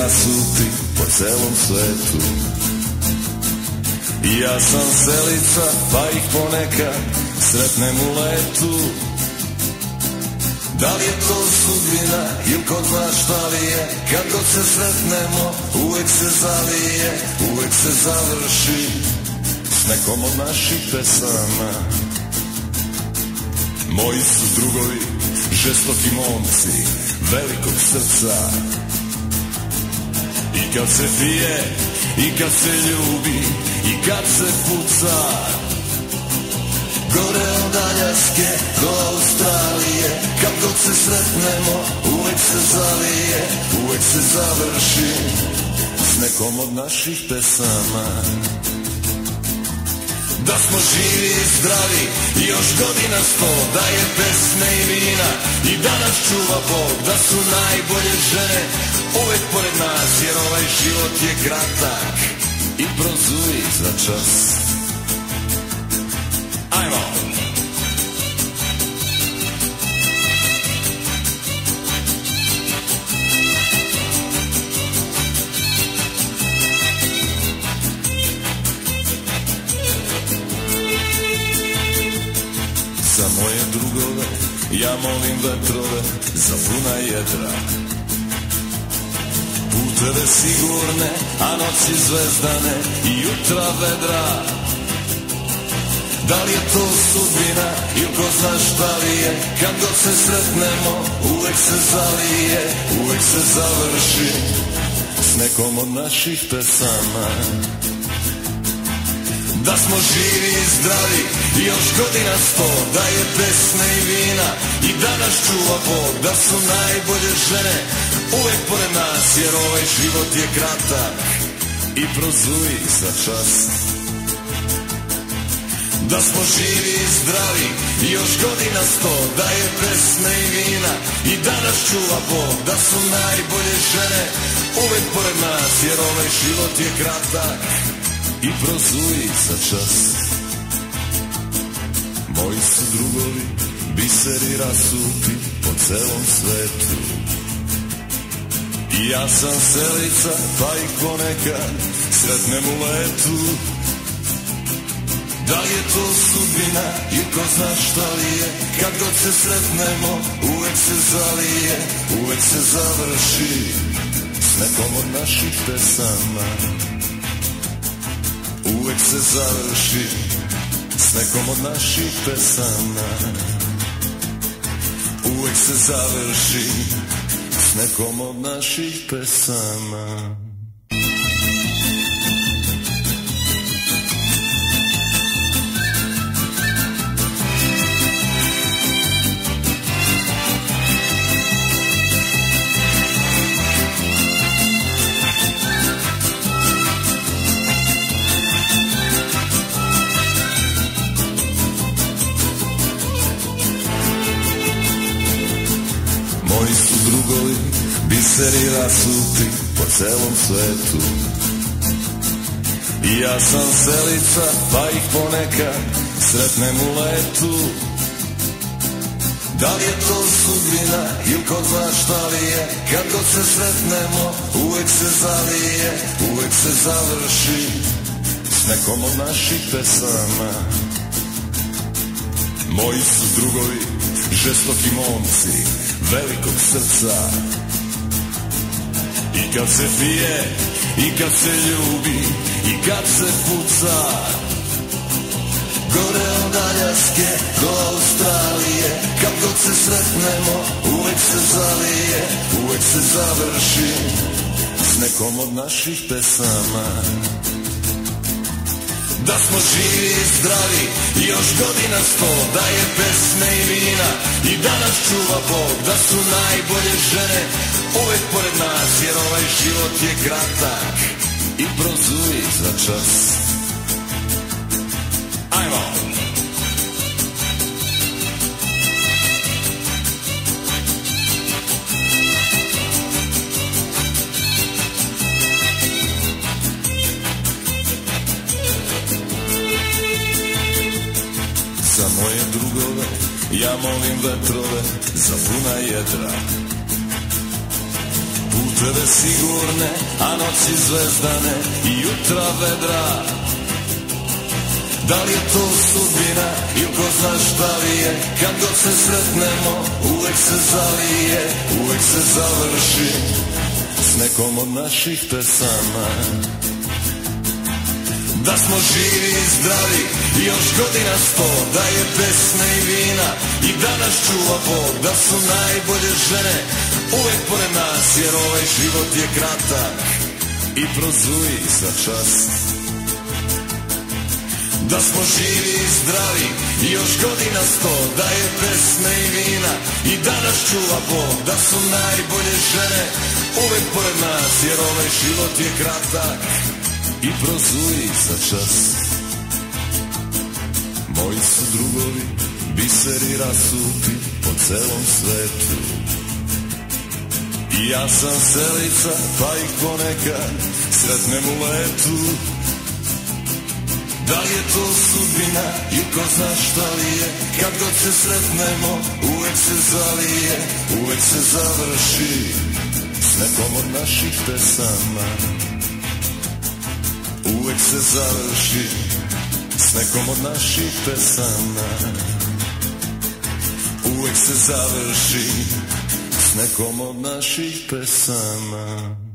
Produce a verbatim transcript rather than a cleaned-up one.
rasuti po celom svetu. I ja sam selica, pa ih ponekad sretnem u letu. Da li je to sudbina ili ko zna šta li je, kad god se sretnemo uvek se zalije, uvek se završi s nekom od naših pesama. Moji su drugovi žestoki momci velikog srca. I kad se pije, i kad se ljubi, i kad se puca, gore od Aljaske do Australije, kad god se sretnemo uvek se zalije, uvek se završi s nekom od naših pesama. Da smo živi i zdravi i još godina sto, da je pesme i vina i da nas čuva Bog, da su najbolje žene uvek pored nas, jer ovaj život je kratak i prozuji za čas. Ajmo! Za moje drugove ja molim vetrove za puna jedra, puteve sigurne, a noći zvezdane i jutra vedra. Da li je to sudbina ili ko zna šta li je, kad god se sretnemo uvek se zalije, uvek se završi s nekom od naših pesama. Da smo živi i zdravi i još godina sto, da je pesme i vina i da nas čuva Bog, da su najbolje žene uvek pored nas, jer ovaj život je kratak i prozuji za čas. Da smo živi i zdravi i još godina sto, da je pesme i vina i da nas čuva Bog, da su najbolje žene uvek pored nas, jer ovaj život je kratak i prozuji za čas. Moji su drugovi biseri rasuti po celom svetu. I ja sam selica, pa ih ponekad sretnem u letu. Da li je to sudbina i ko zna šta li je, kad god se sretnemo uvek se zalije, uvek se završi s nekom od naših pesama. Uvek se završi s nekom od naših pesama. Uvek se završi s nekom od naših pesama. Moji su drugovi biseri rasuti po celom svetu. I ja sam selica, pa ih ponekad sretnem u letu. Da li je to sudbina ili ko zna šta li je, kad god se sretnemo uvek se zalije, uvek se završi s nekom od naših pesama. Moji su drugovi žestoki momci velikog srca. I kad se pije, i kad se ljubi, i kad se puca, gore od Aljaske do Australije, kad god se sretnemo uvek se zalije, uvek se završi s nekom od naših pesama. Da smo živi i zdravi i još godina sto, da je pesme i vina i da nas čuva Bog, da su najbolje žene uvek pored nas, jer ovaj život je kratak i prozuji za čas. Ajmo! Za moje drugove ja molim vetrove za puna jedra, puteve sigurne, a noći zvezdane i jutra vedra. Da li je to sudbina ili ko zna šta li je, kad god se sretnemo uvek se zalije, uvek se završi s nekom od naših pesama. Da smo živi i zdravi i još godina sto, da je pesme i vina i da nas čuva Bog, da su najbolje žene uvek pored nas, jer ovaj život je kratak i prozuji za čas. Da smo živi i zdravi i još godina sto, da je pesme i vina i da nas čuva Bog, da su najbolje žene uvek pored nas, jer ovaj život je kratak i prozuji za čas. Moji su drugovi biseri rasuti po celom svetu i ja sam selica pa ih ponekad sretnem u letu. Da li je to sudbina ili ko zna šta li je, kad god se sretnemo uvek se zalije, uvek se završi s nekom od naših pesama. Uvek se završi s nekom od naših pesama. Uvek se završi s nekom od naših pesama.